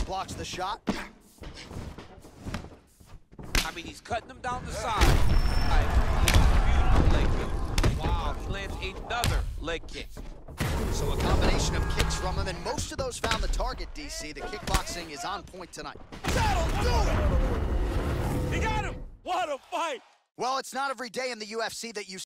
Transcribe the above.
blocks the shot. I mean, he's cutting them down the side. Beautiful leg kick. Wow, he lands another leg kick. So a combination of kicks from him, and most of those found the target, DC. The kickboxing is on point tonight. That'll do it! He got him! What a fight! Well, it's not every day in the UFC that you